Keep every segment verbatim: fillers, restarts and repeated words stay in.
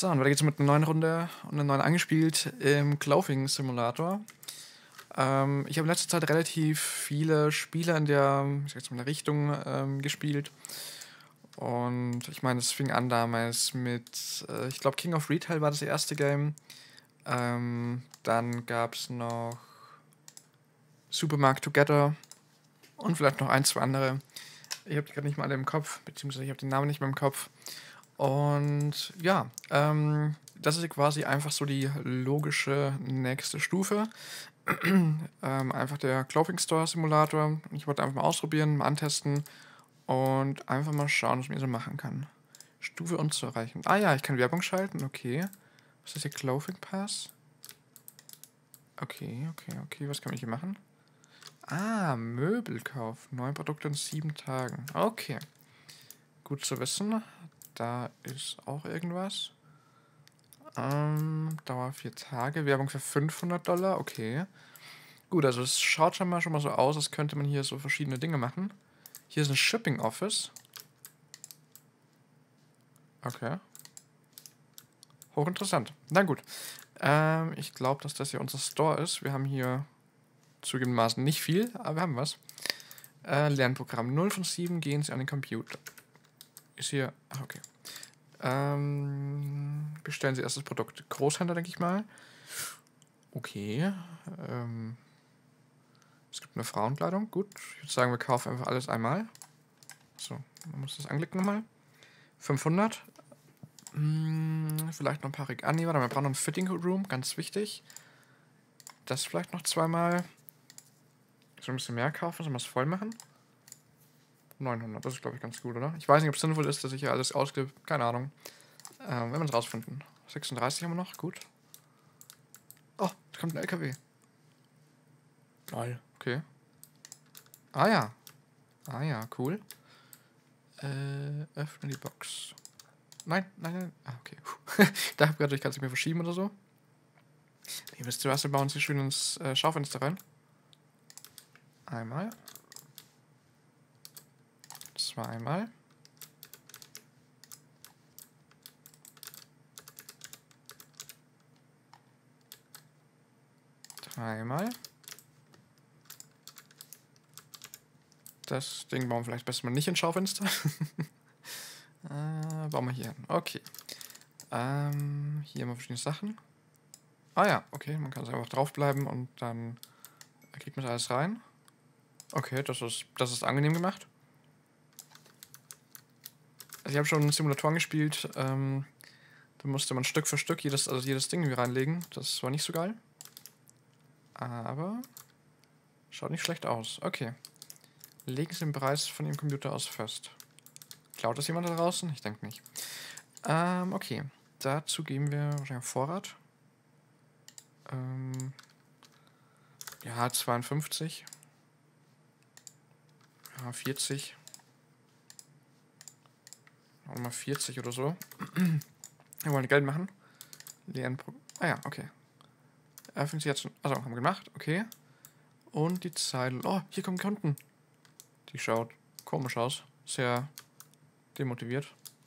So, und weiter geht's mit einer neuen Runde und einer neuen angespielt im Clothing Simulator. Ähm, ich habe in letzter Zeit relativ viele Spiele in der, ich sag jetzt mal, in der Richtung ähm, gespielt. Und ich meine, es fing an damals mit, äh, ich glaube, King of Retail war das erste Game. Ähm, dann gab es noch Supermarket Together und vielleicht noch ein, zwei andere. Ich habe die gerade nicht mal alle im Kopf, beziehungsweise ich habe den Namen nicht mehr im Kopf. Und ja, ähm, das ist quasi einfach so die logische nächste Stufe. ähm, einfach der Clothing Store Simulator. Ich wollte einfach mal ausprobieren, mal antesten und einfach mal schauen, was man so machen kann. Stufe unzureichend. Ah ja, ich kann Werbung schalten, okay. Was ist hier? Clothing Pass? Okay, okay, okay. Was kann ich hier machen? Ah, Möbelkauf. Neue Produkte in sieben Tagen. Okay. Gut zu wissen. Da ist auch irgendwas. Ähm, Dauer vier Tage. Werbung für fünfhundert Dollar. Okay. Gut, also es schaut schon mal, schon mal so aus, als könnte man hier so verschiedene Dinge machen. Hier ist ein Shipping Office. Okay. Hochinteressant. Na gut. Ähm, ich glaube, dass das hier unser Store ist. Wir haben hier zugegebenermaßen nicht viel, aber wir haben was. Äh, Lernprogramm null von sieben, gehen Sie an den Computer. Ist hier... Ach, okay. Ähm, bestellen Sie erst das Produkt. Großhändler, denke ich mal. Okay. Ähm, es gibt eine Frauenkleidung. Gut. Ich würde sagen, wir kaufen einfach alles einmal. So, man muss das anklicken nochmal. fünfhundert. Hm, vielleicht noch ein paar Reg... Ah, nee, warte mal, wir brauchen noch ein Fitting Room. Ganz wichtig. Das vielleicht noch zweimal. So ein bisschen mehr kaufen. Sollen wir es voll machen? neunhundert. Das ist, glaube ich, ganz gut, oder? Ich weiß nicht, ob es sinnvoll ist, dass ich hier alles ausgebe. Keine Ahnung. Ähm, wenn wir es rausfinden. sechsunddreißig haben wir noch. Gut. Oh, da kommt ein L K W. Lol. Okay. Ah ja. Ah ja, cool. Äh, öffne die Box. Nein, nein, nein. Ah, okay. Ich dachte gerade, ich kann es nicht mehr verschieben oder so. Ihr wisst was, wir bauen uns hier schön ins äh, Schaufenster rein. Einmal. Zweimal. Dreimal. Das Ding bauen wir vielleicht besser mal nicht ins Schaufenster. äh, bauen wir hier hin. Okay. Ähm, hier haben wir verschiedene Sachen. Ah ja, okay, man kann es einfach draufbleiben und dann kriegt man alles rein. Okay, das ist, das ist angenehm gemacht. Also ich habe schon Simulatoren gespielt, ähm, da musste man Stück für Stück jedes, also jedes Ding hier reinlegen. Das war nicht so geil. Aber schaut nicht schlecht aus. Okay. Legen Sie den Preis von Ihrem Computer aus fest. Klaut das jemand da draußen? Ich denke nicht. Ähm, okay. Dazu geben wir wahrscheinlich Vorrat. Ähm, ja, zweiundfünfzig. Ja, vierzig. Auch mal vierzig oder so. Wir wollen Geld machen. Leeren Pro ah ja, okay. Öffnen Sie jetzt schon. Also, haben wir gemacht. Okay. Und die Zeile. Oh, hier kommen Kunden. Die schaut komisch aus. Sehr demotiviert.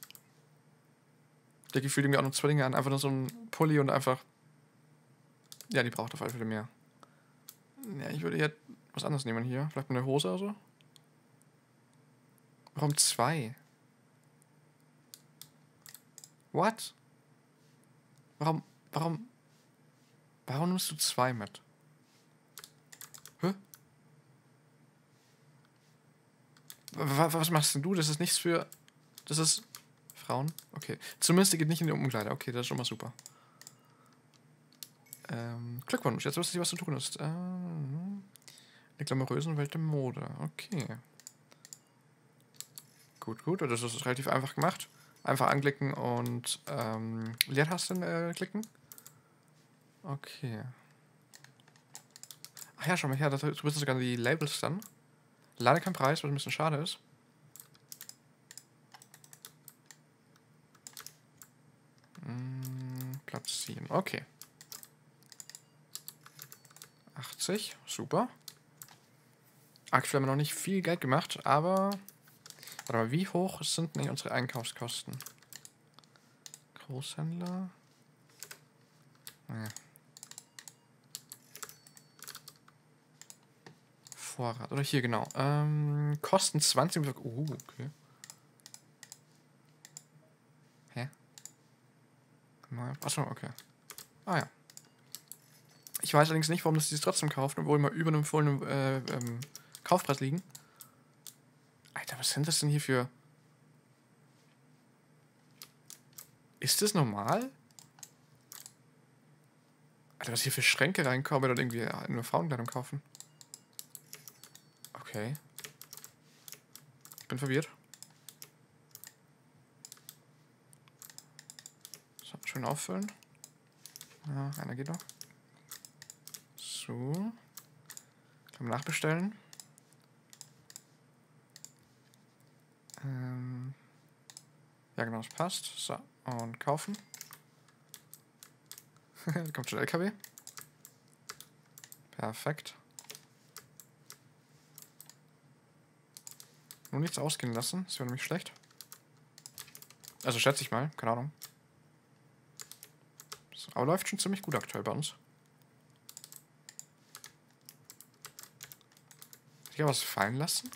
Der gefühlt irgendwie auch noch Zwillinge an. Einfach nur so ein Pulli und einfach. Ja, die braucht auf alle Fälle mehr. Ja, ich würde jetzt was anderes nehmen hier. Vielleicht eine Hose oder so. Warum zwei? What? Warum, warum, warum nimmst du zwei mit? Hä? W was machst denn du? Das ist nichts für, das ist Frauen? Okay. Zumindest die geht nicht in die Umkleide. Okay, das ist schon mal super. Ähm, Glückwunsch, jetzt wisst ihr, was zu tun ist. Ähm, in der glamourösen Welt der Mode. Okay. Gut, gut. Das ist relativ einfach gemacht. Einfach anklicken und ähm, Leertaste äh, klicken. Okay. Ach ja, schau mal her, da drüben sind sogar die Labels dann. Leider kein Preis, was ein bisschen schade ist. Hm, platzieren. Okay. achtzig, super. Aktuell haben wir noch nicht viel Geld gemacht, aber... Warte mal, wie hoch sind denn unsere Einkaufskosten? Großhändler. Ja. Vorrat. Oder hier, genau. Ähm, Kosten zwanzig. Oh, okay. Hä? Achso, okay. Ah ja. Ich weiß allerdings nicht, warum das die trotzdem kaufen, obwohl wir über einem empfohlenen äh, ähm, Kaufpreis liegen. Alter, was sind das denn hier für... Ist das normal? Alter, was hier für Schränke reinkommen oder irgendwie nur Frauenkleidung kaufen? Okay. Ich bin verwirrt. So, schön auffüllen. Ja, einer geht noch. So. Können wir nachbestellen. Ähm. Ja, genau, das passt. So, und kaufen. Da kommt schon L K W. Perfekt. Nur nichts ausgehen lassen. Das wäre nämlich schlecht. Also schätze ich mal. Keine Ahnung. So, aber läuft schon ziemlich gut aktuell bei uns. Hätte ich ja was fallen lassen?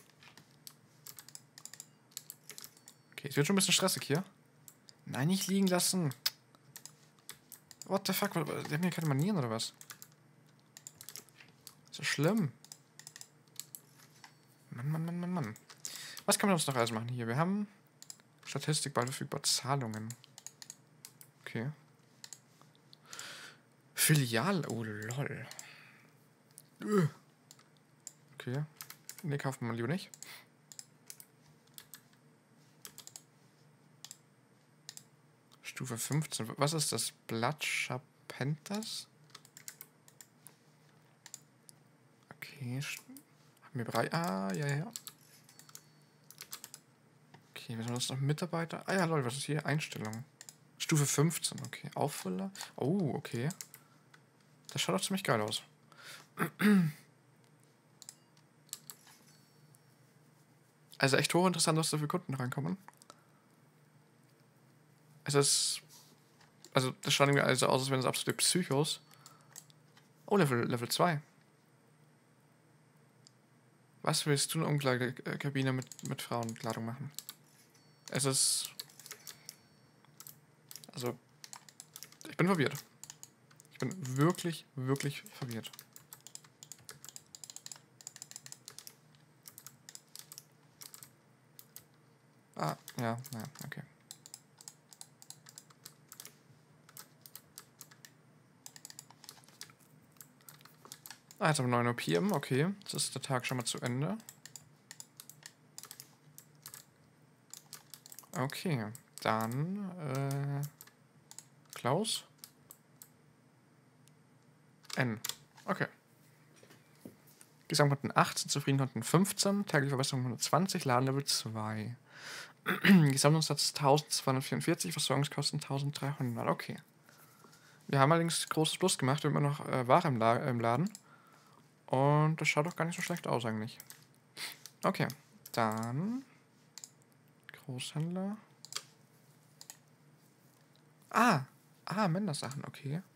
Okay, es wird schon ein bisschen stressig hier. Nein, nicht liegen lassen. What the fuck? Die haben hier keine Manieren oder was? So schlimm. Mann, Mann, Mann, Mann, Mann. Was kann man uns noch alles machen hier? Wir haben Statistik, bald verfügbar, Zahlungen. Okay. Filial, oh lol. Okay. Ne, kaufen wir mal lieber nicht. Stufe fünfzehn. Was ist das? Blood Charpentas? Okay. Haben wir drei. Ah, ja, ja. Okay, was haben wir jetzt noch? Mitarbeiter? Ah ja, Leute, was ist hier? Einstellungen. Stufe fünfzehn, okay. Auffüller. Oh, okay. Das schaut doch ziemlich geil aus. Also echt hochinteressant, was da für Kunden reinkommen. Es ist... Also, das schaut irgendwie also aus, als wären es absolute Psychos. Oh, Level, Level zwei. Was willst du in Umkleidekabine mit, mit Frauenkleidung machen? Es ist... Also... Ich bin verwirrt. Ich bin wirklich, wirklich verwirrt. Ah, ja, ja, okay. Ah, jetzt um neun Uhr P M, okay. Jetzt ist der Tag schon mal zu Ende. Okay, dann, äh... Klaus? N. Okay. Gesamtkunden achtzehn, Zufriedenkunden fünfzehn, tägliche Verbesserung hundertzwanzig, Ladenlevel zwei. Gesamtumsatz eintausendzweihundertvierundvierzig, Versorgungskosten eintausenddreihundert, okay. Wir haben allerdings großes Plus gemacht, wir haben immer noch äh, Ware im, La im Laden. Und das schaut doch gar nicht so schlecht aus eigentlich. Okay, dann... Großhändler. Ah, ah, Männersachen, okay. Haben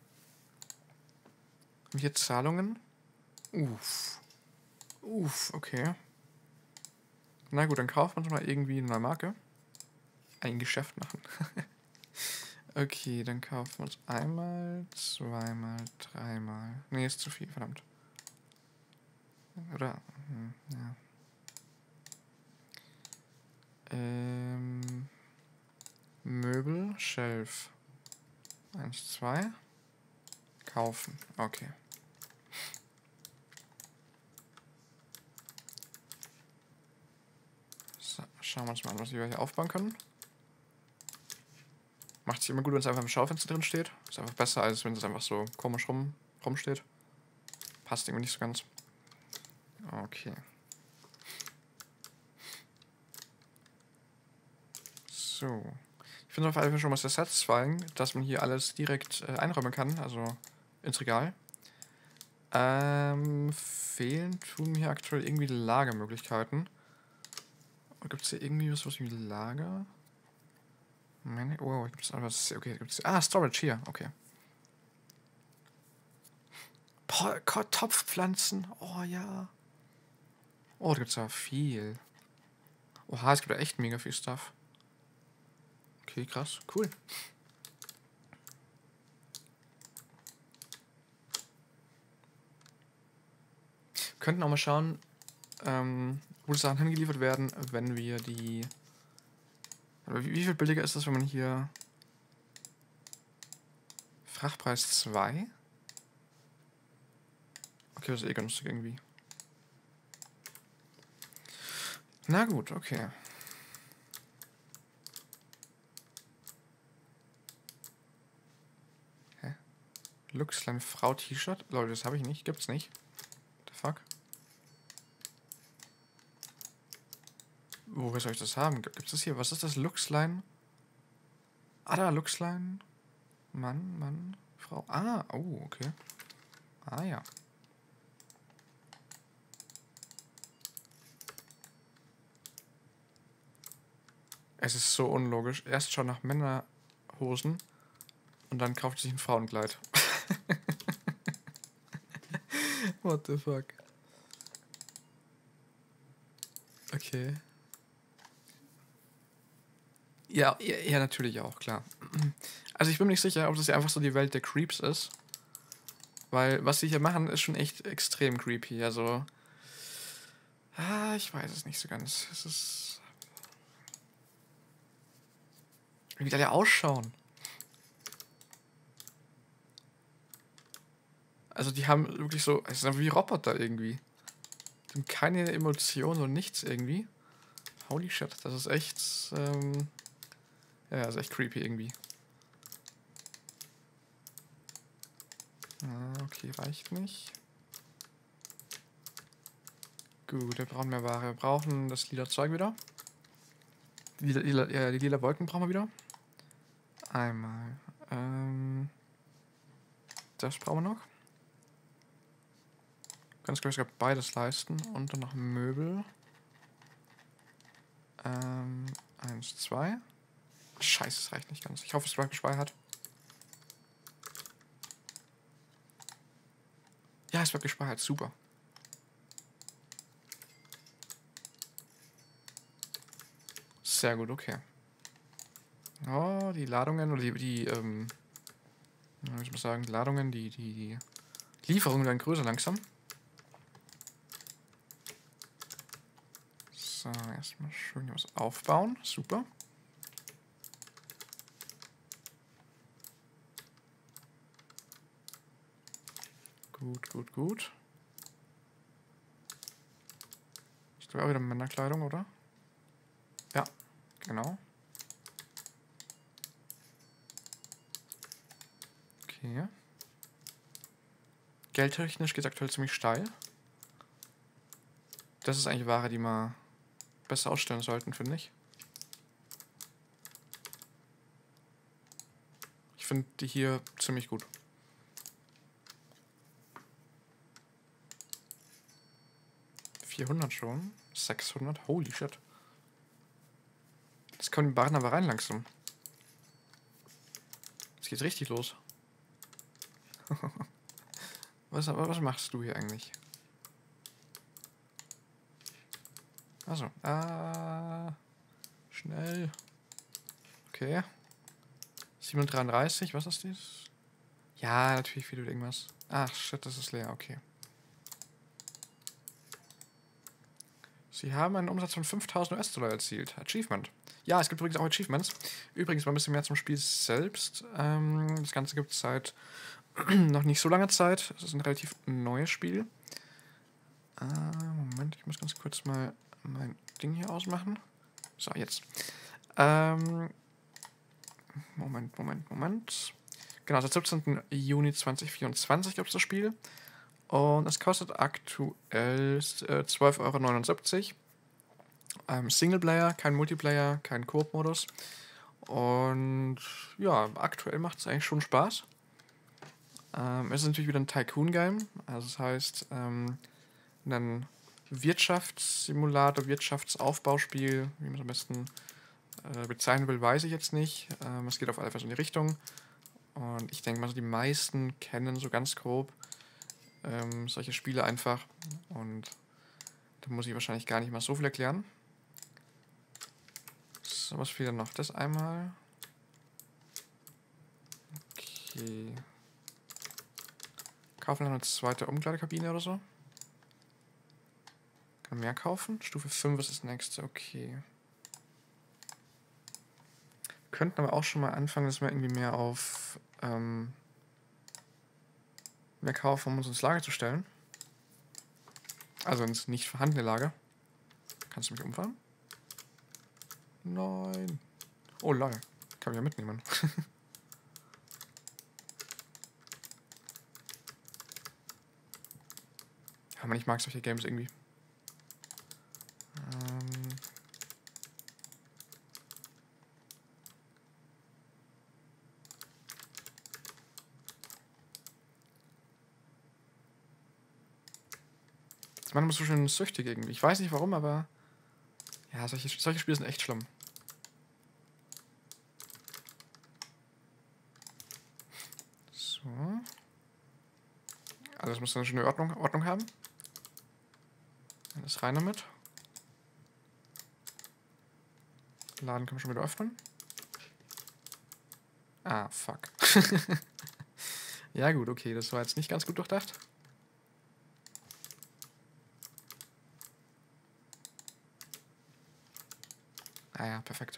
wir hier Zahlungen? Uff. Uff, okay. Na gut, dann kaufen wir uns mal irgendwie eine neue Marke. Ein Geschäft machen. Okay, dann kaufen wir uns einmal, zweimal, dreimal. Nee, ist zu viel, verdammt. Oder? Hm, ja. Ähm, Möbel, Shelf. Eins, zwei. Kaufen. Okay. So, schauen wir uns mal an, was wir hier aufbauen können. Macht sich immer gut, wenn es einfach im Schaufenster drin steht. Ist einfach besser, als wenn es einfach so komisch rum, rumsteht. Passt irgendwie nicht so ganz. Okay. So. Ich finde auf jeden Fall schon mal sehr satisfying, dass man hier alles direkt äh, einräumen kann, also ins Regal. Ähm, fehlen tun mir aktuell irgendwie Lagermöglichkeiten. Gibt es hier irgendwie was, was wie Lager? Meine, oh, gibt's aber okay, gibt's. Ah, Storage hier, okay. Boah, Topfpflanzen, oh ja. Oh, da gibt's ja viel. Oha, es gibt ja echt mega viel Stuff. Okay, krass, cool. Wir könnten auch mal schauen, ähm, wo die Sachen hingeliefert werden, wenn wir die... Wie, wie viel billiger ist das, wenn man hier... Frachtpreis zwei? Okay, das ist eh günstig irgendwie. Na gut, okay. Hä? Luxline Frau T-Shirt? Leute, das habe ich nicht. Gibt's nicht. What the fuck? Woher soll ich das haben? Gibt's das hier? Was ist das? Luxline? Ah, da, Luxline. Mann, Mann, Frau. Ah, oh, okay. Ah, ja. Es ist so unlogisch. Erst schon nach Männerhosen und dann kauft sich ein Frauenkleid. What the fuck? Okay. Ja, ja, ja, natürlich auch, klar. Also ich bin mir nicht sicher, ob das ja einfach so die Welt der Creeps ist. Weil was sie hier machen, ist schon echt extrem creepy. Also... Ah, ich weiß es nicht so ganz. Es ist... Wie die alle ausschauen. Also die haben wirklich so... Es sind wie Roboter irgendwie. Die haben keine Emotionen und nichts irgendwie. Holy shit, das ist echt... Ähm, ja, das ist echt creepy irgendwie. Ah, okay, reicht nicht. Gut, wir brauchen mehr Ware. Wir brauchen das lila Zeug wieder. Die lila, ja, die lila Wolken brauchen wir wieder. Einmal. Ähm, das brauchen wir noch. Ganz klar, ich glaube beides leisten. Und dann noch Möbel. Ähm, eins, zwei. Scheiße, es reicht nicht ganz. Ich hoffe, es bleibt gespeichert. Ja, es wird gespeichert. Super. Sehr gut, okay. Oh, die Ladungen, oder die, die ähm, ich muss sagen, die Ladungen, die, die, die Lieferungen werden größer langsam. So, erstmal schön was aufbauen. Super. Gut, gut, gut. Ich glaube auch wieder Männerkleidung, oder? Ja, genau. Okay. Geldtechnisch geht es aktuell ziemlich steil. Das ist eigentlich Ware, die wir besser ausstellen sollten, finde ich. Ich finde die hier ziemlich gut. vierhundert schon. sechshundert. Holy shit. Jetzt kommen die Waren aber rein langsam. Es geht richtig los. was, was machst du hier eigentlich? Also, ah, schnell. Okay. siebenhundertdreiunddreißig, was ist das? Ja, natürlich wieder irgendwas. Ach, shit, das ist leer, okay. Sie haben einen Umsatz von fünftausend US-Dollar erzielt. Achievement. Ja, es gibt übrigens auch Achievements. Übrigens mal ein bisschen mehr zum Spiel selbst. Ähm, das Ganze gibt es seit noch nicht so langer Zeit. Es ist ein relativ neues Spiel. Äh, Moment, ich muss ganz kurz mal mein Ding hier ausmachen. So, jetzt. Ähm, Moment, Moment, Moment. Genau, seit siebzehnten Juni zweitausendvierundzwanzig gibt es das Spiel. Und es kostet aktuell äh, zwölf Euro neunundsiebzig. Ähm, Singleplayer, kein Multiplayer, kein Koop-Modus. Und ja, aktuell macht es eigentlich schon Spaß. Ähm, es ist natürlich wieder ein Tycoon-Game. Also das heißt, ähm, ein Wirtschaftssimulator, Wirtschaftsaufbauspiel, wie man es am besten äh, bezeichnen will, weiß ich jetzt nicht. Ähm, es geht auf alle Fälle so in die Richtung. Und ich denke mal, so die meisten kennen so ganz grob ähm, solche Spiele einfach. Und da muss ich wahrscheinlich gar nicht mal so viel erklären. So, was fehlt denn noch? Das einmal. Okay. Kaufen wir eine zweite Umkleidekabine oder so. Kann mehr kaufen. Stufe fünf ist das nächste. Okay. Könnten aber auch schon mal anfangen, dass wir irgendwie mehr auf ähm, mehr kaufen, um uns ins Lager zu stellen. Also ins nicht vorhandene Lager. Kannst du mich umfahren? Nein. Oh lol. Kann ich ja mitnehmen. Ja, man, ich mag solche Games irgendwie. Ähm das macht mich so schön süchtig irgendwie. Ich weiß nicht warum, aber ja, solche, solche Spiele sind echt schlimm. So. Alles muss eine schöne Ordnung, Ordnung haben. Alles rein damit. Laden können wir schon wieder öffnen. Ah, fuck. Ja gut, okay, das war jetzt nicht ganz gut durchdacht. Ah ja, perfekt.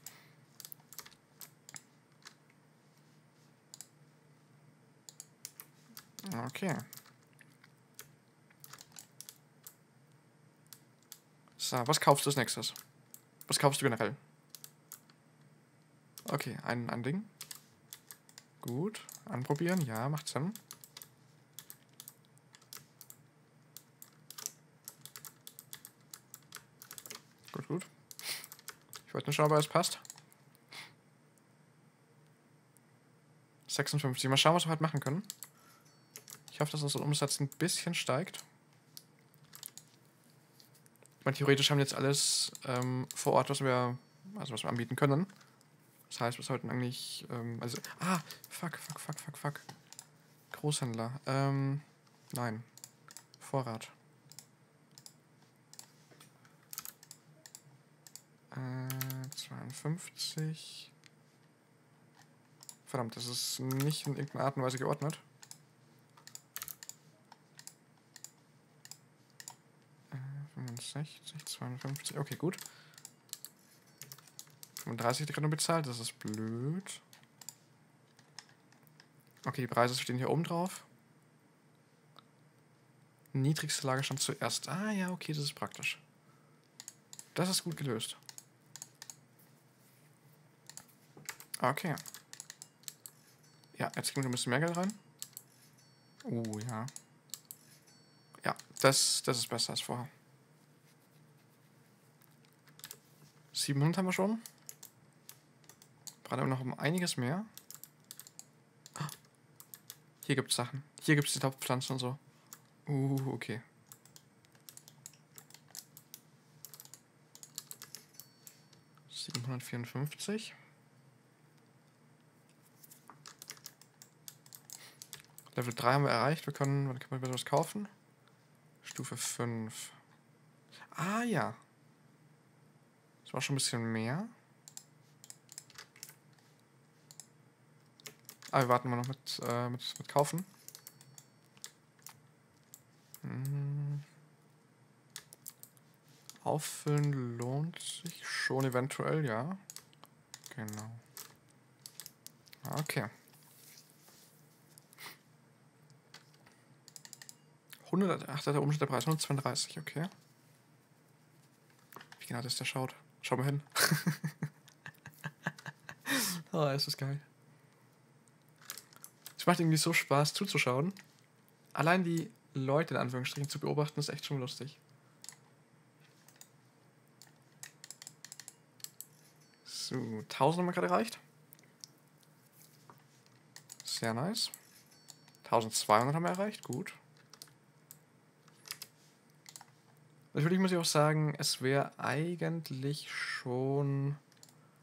Okay. So, was kaufst du als nächstes? Was kaufst du generell? Okay, ein, ein Ding. Gut. Anprobieren, ja, macht Sinn. Gut, gut. Ich wollte nur schauen, ob es passt. sechsundfünfzig. Mal schauen, was wir heute machen können. Ich hoffe, dass unser Umsatz ein bisschen steigt. Ich meine, theoretisch haben wir jetzt alles ähm, vor Ort, was wir, also was wir anbieten können. Das heißt, wir sollten eigentlich, ähm, also, ah, fuck, fuck, fuck, fuck, fuck. Großhändler, ähm, nein. Vorrat. Äh, zweiundfünfzig. Verdammt, das ist nicht in irgendeiner Art und Weise geordnet. Äh, fünfundsechzig, zweiundfünfzig, okay, gut. fünfunddreißig gerade nur bezahlt, das ist blöd. Okay, die Preise stehen hier oben drauf. Niedrigste Lagerstand zuerst. Ah ja, okay, das ist praktisch. Das ist gut gelöst. Okay. Ja, jetzt kriegen wir ein bisschen mehr Geld rein. Oh, ja. Ja, das, das ist besser als vorher. siebenhundert haben wir schon. Brauchen wir noch um einiges mehr. Hier gibt es Sachen. Hier gibt es die Topfpflanzen und so. Uh, okay. siebenhundertvierundfünfzig. Level drei haben wir erreicht. Wir können, wann können wir was kaufen? Stufe fünf. Ah, ja. Das war schon ein bisschen mehr. Ah, wir warten mal noch mit, äh, mit, mit kaufen. Hm. Auffüllen lohnt sich schon eventuell, ja. Genau. Okay. hundert, ach, der Umschnitt der Preis, hundertzweiunddreißig, okay. Wie genau das der schaut. Schau mal hin. Oh, ist das geil. Es macht irgendwie so Spaß zuzuschauen. Allein die Leute in Anführungsstrichen zu beobachten, ist echt schon lustig. So, tausend haben wir gerade erreicht. Sehr nice. eintausendzweihundert haben wir erreicht, gut. Natürlich muss ich auch sagen, es wäre eigentlich schon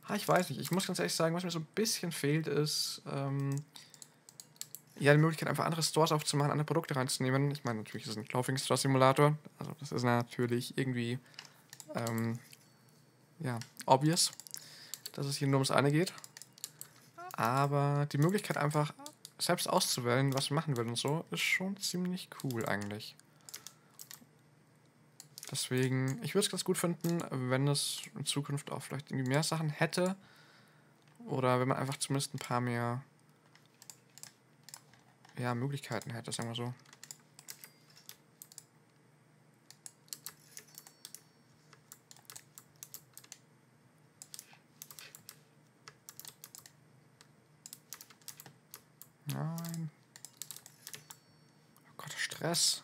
Ah, ich weiß nicht. Ich muss ganz ehrlich sagen, was mir so ein bisschen fehlt, ist ähm, ja die Möglichkeit, einfach andere Stores aufzumachen, andere Produkte reinzunehmen. Ich meine, natürlich ist es ein Clothing Store Simulator. Also das ist natürlich irgendwie ähm, ja, obvious, dass es hier nur ums eine geht. Aber die Möglichkeit einfach selbst auszuwählen, was man machen will und so, ist schon ziemlich cool eigentlich. Deswegen, ich würde es ganz gut finden, wenn es in Zukunft auch vielleicht irgendwie mehr Sachen hätte. Oder wenn man einfach zumindest ein paar mehr ja, Möglichkeiten hätte, sagen wir so. Nein. Oh Gott, Stress.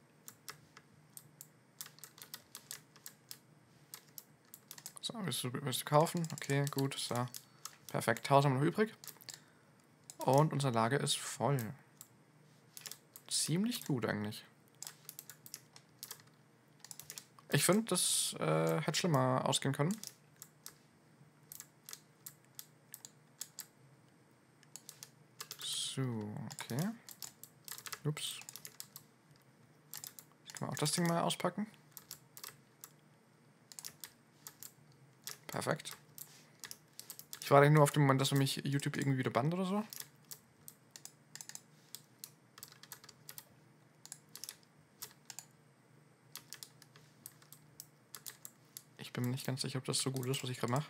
So, willst du, willst du kaufen? Okay, gut. So. Perfekt. tausend haben wir noch übrig. Und unser Lager ist voll. Ziemlich gut eigentlich. Ich finde, das äh, hätte schlimmer ausgehen können. So, okay. Ups. Ich kann auch das Ding mal auspacken. Perfekt. Ich warte nur auf den Moment, dass er mich YouTube irgendwie wieder bannt oder so. Ich bin mir nicht ganz sicher, ob das so gut ist, was ich gerade mache.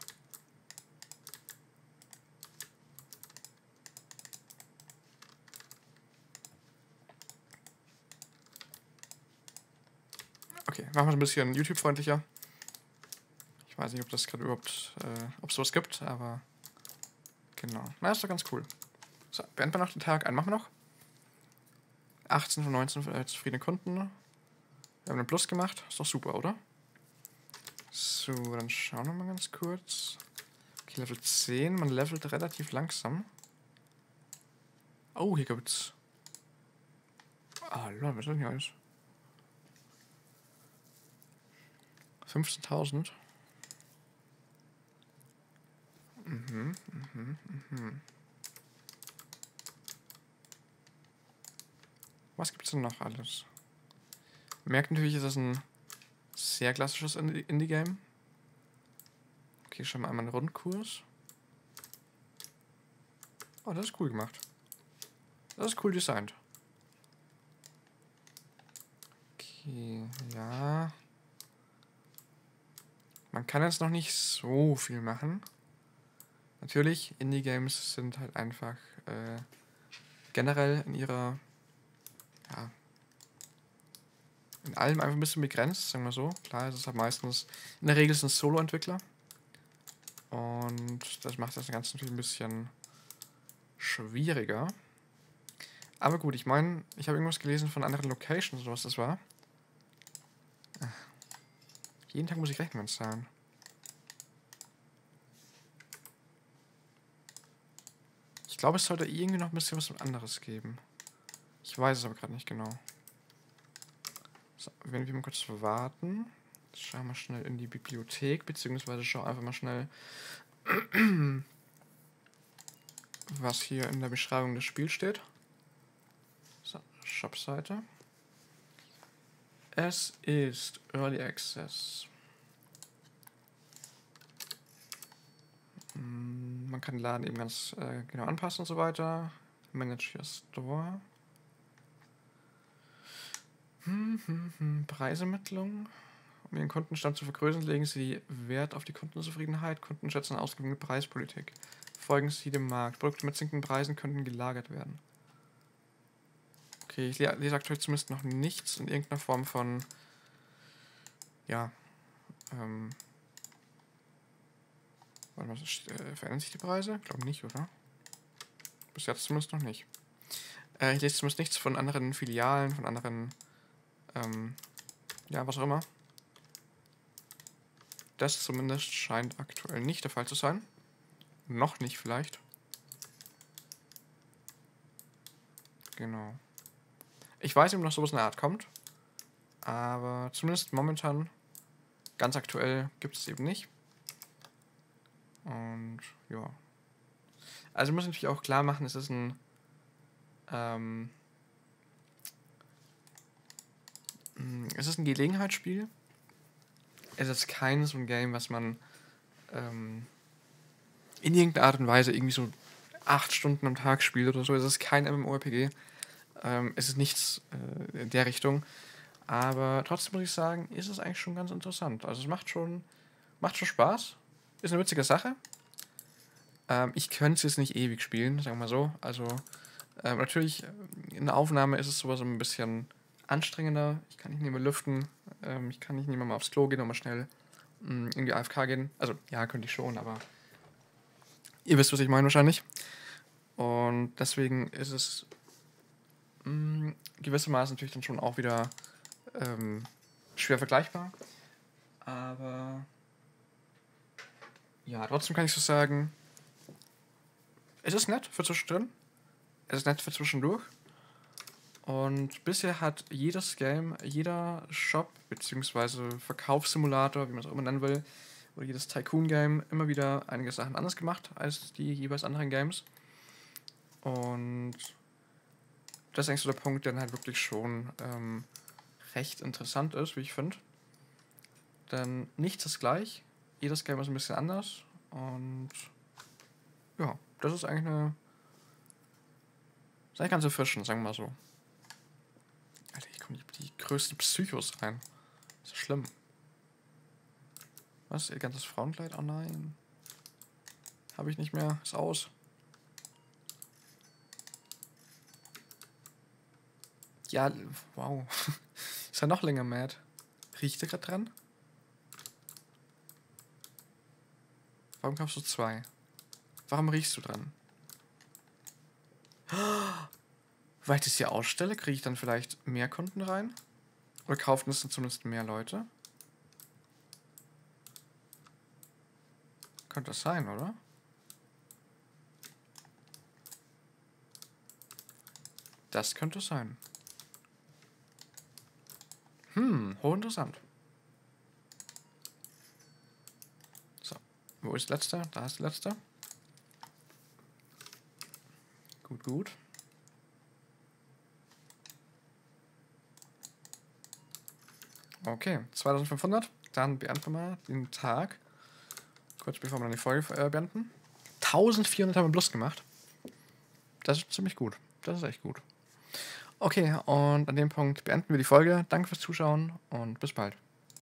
Okay, machen wir es ein bisschen YouTube-freundlicher. Ich weiß nicht, ob das gerade überhaupt, äh, ob es sowas gibt, aber genau. Na, ist doch ganz cool. So, beenden wir noch den Tag. Einen machen wir noch. achtzehn von neunzehn äh, zufriedene Kunden. Wir haben einen Plus gemacht. Ist doch super, oder? So, dann schauen wir mal ganz kurz. Okay, Level zehn. Man levelt relativ langsam. Oh, hier gibt's. Ah, Leute, was ist denn hier alles? fünfzehntausend. Mhm, mhm, mhm. Was gibt's denn noch alles? Merkt natürlich, ist das ein sehr klassisches Indie-Game. Okay, schauen wir einmal einen Rundkurs. Oh, das ist cool gemacht. Das ist cool designt. Okay, ja. Man kann jetzt noch nicht so viel machen. Natürlich, Indie-Games sind halt einfach äh, generell in ihrer, ja, in allem einfach ein bisschen begrenzt, sagen wir so. Klar, es ist halt meistens, in der Regel sind es Solo-Entwickler. Und das macht das Ganze natürlich ein bisschen schwieriger. Aber gut, ich meine, ich habe irgendwas gelesen von anderen Locations oder was das war. Ach, jeden Tag muss ich Rechnungen zahlen. Ich glaube, es sollte irgendwie noch ein bisschen was anderes geben. Ich weiß es aber gerade nicht genau. So, wenn wir mal kurz warten. Schauen wir schnell in die Bibliothek, beziehungsweise schau einfach mal schnell, was hier in der Beschreibung des Spiels steht. So, Shop-Seite. Es ist Early Access. Man kann den Laden eben ganz äh, genau anpassen und so weiter. Manage your Store. Hm, hm, hm. Preisermittlung. Um Ihren Kundenstand zu vergrößern, legen Sie Wert auf die Kundenzufriedenheit. Kunden schätzen ausgewogene Preispolitik. Folgen Sie dem Markt. Produkte mit sinkenden Preisen könnten gelagert werden. Okay, ich lese aktuell zumindest noch nichts in irgendeiner Form von, ja, ähm, warte mal, äh, verändern sich die Preise? Ich glaube nicht, oder? Bis jetzt zumindest noch nicht. Äh, ich lese zumindest nichts von anderen Filialen, von anderen, ähm, ja, was auch immer. Das zumindest scheint aktuell nicht der Fall zu sein. Noch nicht vielleicht. Genau. Ich weiß eben noch, sowas in der Art kommt. Aber zumindest momentan, ganz aktuell, gibt es eben nicht. Und ja. Also muss ich natürlich auch klar machen, es ist ein ähm, es ist ein Gelegenheitsspiel. Es ist kein so ein Game, was man ähm, in irgendeiner Art und Weise irgendwie so acht Stunden am Tag spielt oder so. Es ist kein MMORPG. Ähm, es ist nichts äh, in der Richtung. Aber trotzdem muss ich sagen, ist es eigentlich schon ganz interessant. Also es macht schon, macht schon Spaß. Ist eine witzige Sache. Ähm, ich könnte es jetzt nicht ewig spielen, sagen wir mal so. Also ähm, natürlich, in der Aufnahme ist es sowas ein bisschen anstrengender. Ich kann nicht mehr lüften. Ähm, ich kann nicht mehr mal aufs Klo gehen und mal schnell mh, irgendwie A F K gehen. Also ja, könnte ich schon, aber ihr wisst, was ich meine wahrscheinlich. Und deswegen ist es mh, gewissermaßen natürlich dann schon auch wieder ähm, schwer vergleichbar. Aber ja, trotzdem kann ich so sagen, es ist nett für zwischendrin. Es ist nett für zwischendurch. Und bisher hat jedes Game, jeder Shop bzw. Verkaufssimulator, wie man es auch immer nennen will, oder jedes Tycoon-Game immer wieder einige Sachen anders gemacht als die jeweils anderen Games. Und das ist eigentlich so der Punkt, der dann halt wirklich schon ähm, recht interessant ist, wie ich finde. Denn nichts ist gleich, jedes Game ist ein bisschen anders und ja, das ist eigentlich eine. Das ist eigentlich ganz erfrischend, sagen wir mal so. Alter, hier kommen die, die größten Psychos rein. Das ist schlimm. Was? Ihr ganzes Frauenkleid? Oh nein. Habe ich nicht mehr. Ist aus. Ja, wow. Ist ja noch länger mad. Riecht ihr gerade dran? Warum kaufst du zwei? Warum riechst du dran? Weil ich das hier ausstelle, kriege ich dann vielleicht mehr Kunden rein? Oder kaufen das dann zumindest mehr Leute? Könnte das sein, oder? Das könnte es sein. Hm, hochinteressant. So, wo ist der letzte? Da ist der letzte. Gut, gut. Okay, zweitausendfünfhundert. Dann beenden wir mal den Tag. Kurz bevor wir dann die Folge äh, beenden. eintausendvierhundert haben wir plus gemacht. Das ist ziemlich gut. Das ist echt gut. Okay, und an dem Punkt beenden wir die Folge. Danke fürs Zuschauen und bis bald.